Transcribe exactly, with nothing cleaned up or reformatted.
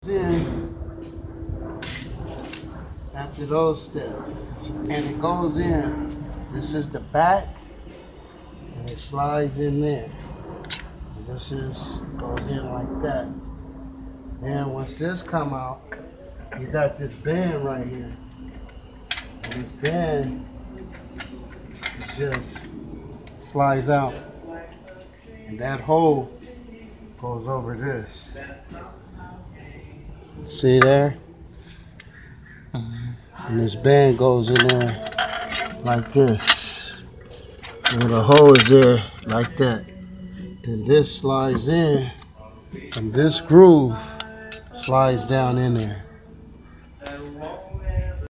In after those steps, and it goes in. This is the back, and it slides in there. This is goes in like that. Then once this come out, you got this band right here. And this band is just slides out, and that hole goes over this. See there? And this band goes in there like this. And the hole is there like that. Then this slides in, and this groove slides down in there.